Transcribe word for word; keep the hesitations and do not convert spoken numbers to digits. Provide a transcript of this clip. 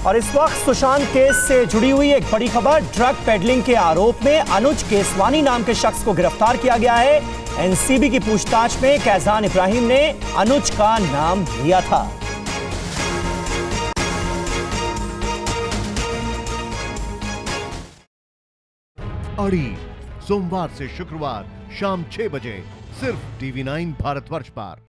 और इस वक्त सुशांत केस से जुड़ी हुई एक बड़ी खबर, ड्रग पेडलिंग के आरोप में अनुज केसवानी नाम के शख्स को गिरफ्तार किया गया है। एनसीबी की पूछताछ में कैजान इब्राहिम ने अनुज का नाम लिया था। अड़ी सोमवार से शुक्रवार शाम छह बजे सिर्फ टीवी नाइन भारतवर्ष पर।